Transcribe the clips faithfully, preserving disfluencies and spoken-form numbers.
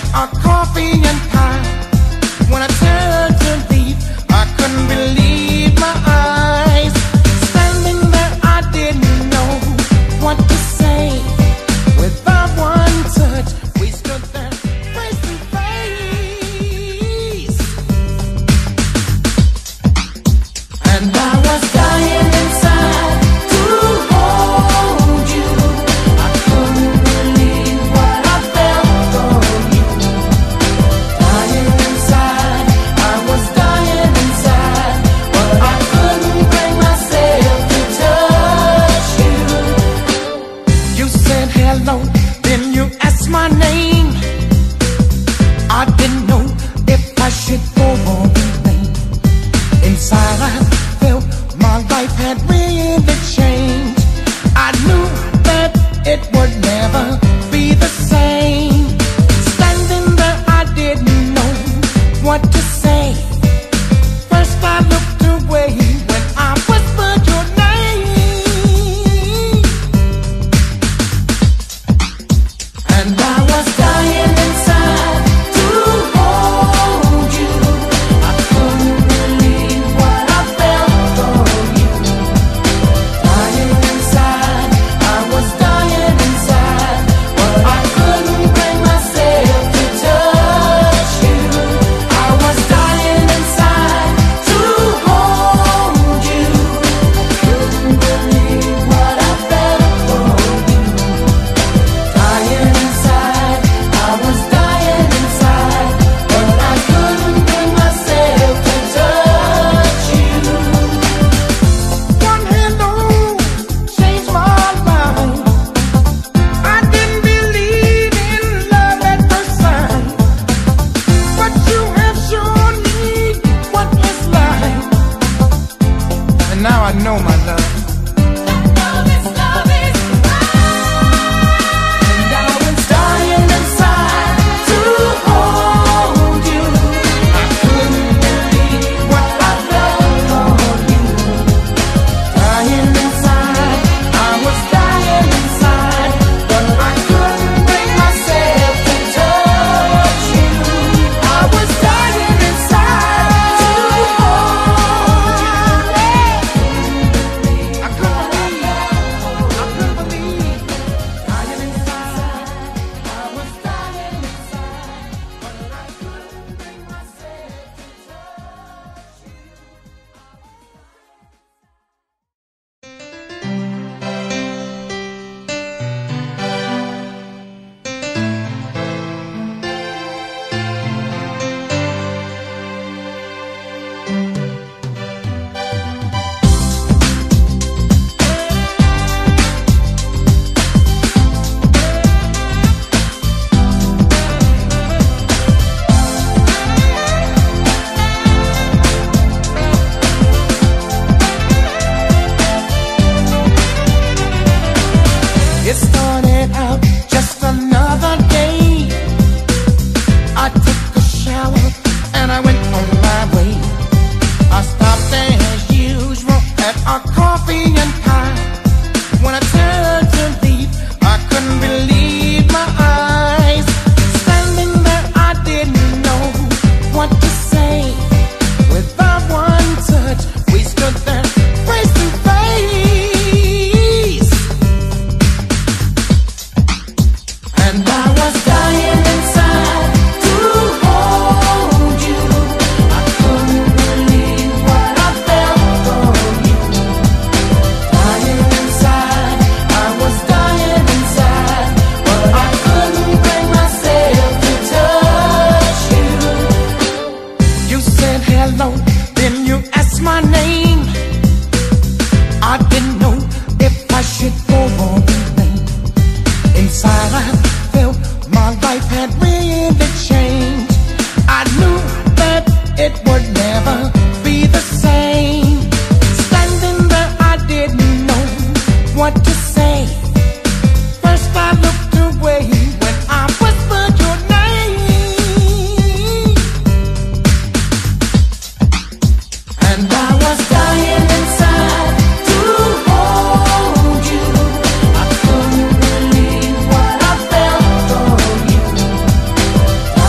at our coffee and pie. When I turned to leave, I couldn't believe my eyes. Standing there, I didn't know what to say. Without one touch, we stood there face to face. And I was dying inside to hold you. I couldn't believe what I felt for you. Dying inside, I was dying inside, but I couldn't bring myself to touch you. You said hello, then you asked my name. I didn't know if I should go or remain. Inside I felt my life had really changed. I knew that it would never be the same. Standing there, I didn't know what to say. First I looked away when I whispered your name. And I was dying inside to hold you. I couldn't believe what I felt for you. Dying inside, I was dying inside, but I couldn't bring myself to touch you. I was dying inside to hold you. Couldn't believe what I felt for you. Dying inside, I was dying inside, but I couldn't bring myself to touch you. One hello changed my life. I didn't believe in love at first sight, but you have shown me what it's like. And now I know my love. Love is, love is And I was dying inside to hold you. I couldn't believe what I felt for you. Dying inside, I was dying inside, but I couldn't bring myself to touch you. I was dying inside to hold you. I couldn't believe, I couldn't believe. Dying inside, I was dying inside, but I couldn't bring myself to touch you. It started out just another day. I took a shower and I went on my way. I stopped as usual at our coffee and pie. When I turned to leave, I couldn't believe my eyes. Standing there, I didn't know what to say. Without one touch, we stood there face to face. And I was dying inside to hold you. I couldn't believe what I felt for you. Dying inside, I was dying inside, but I couldn't bring myself to touch you. You said hello, then you asked my name. I didn't know if I should go or remain. Inside I felt my life had really changed. I knew that it would never be the same. Standing there, I didn't know what to say. First I looked away when I whispered your name. And I was dying inside to hold you. I couldn't believe what I felt for you.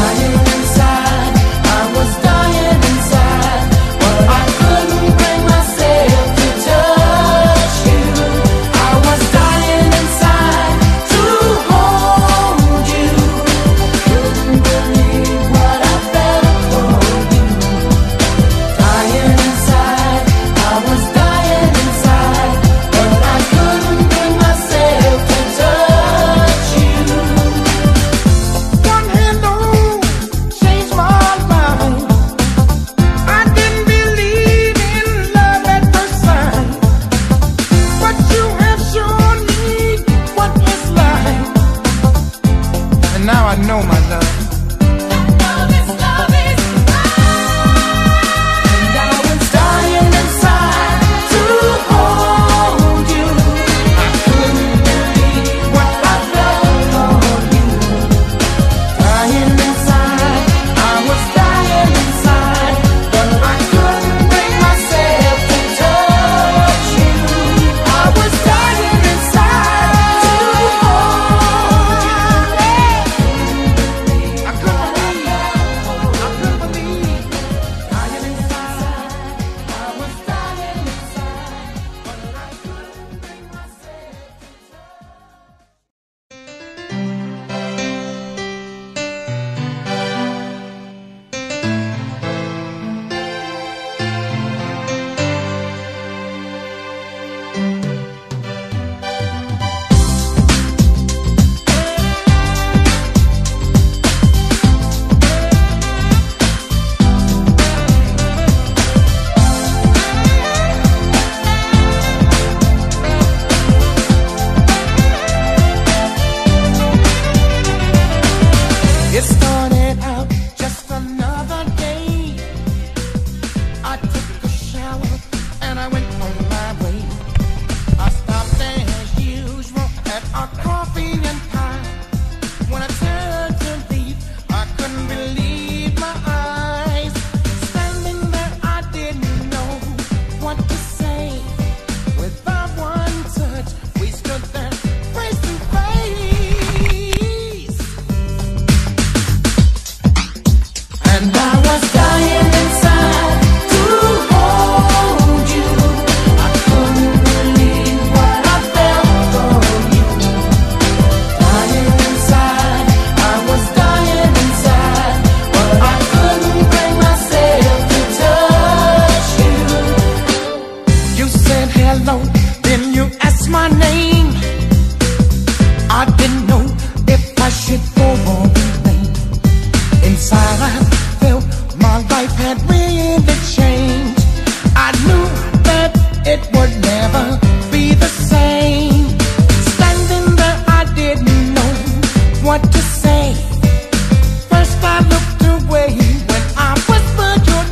inside I felt my life had really changed. I knew that it would never be the same. Standing there, I didn't know what to say. First I looked away when I whispered your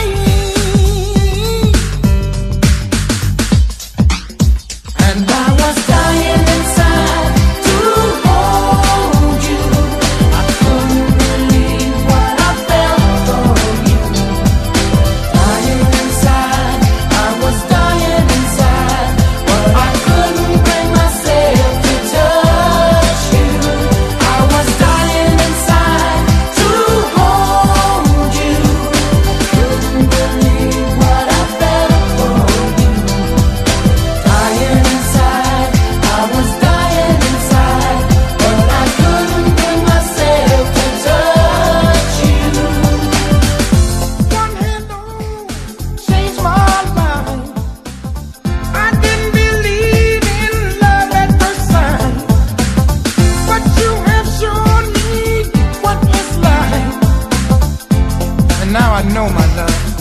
name, and I was dying inside to hold you. I couldn't believe what I felt for you. Dying inside, I was dying inside, but I couldn't bring myself to touch you. I was dying inside to hold you. Couldn't believe what I felt for you. Dying inside, I was dying inside, but I couldn't bring myself to touch you. One hand on changed my life. I didn't believe in love at first sight, but you have shown me what it's like, and now I know, my love,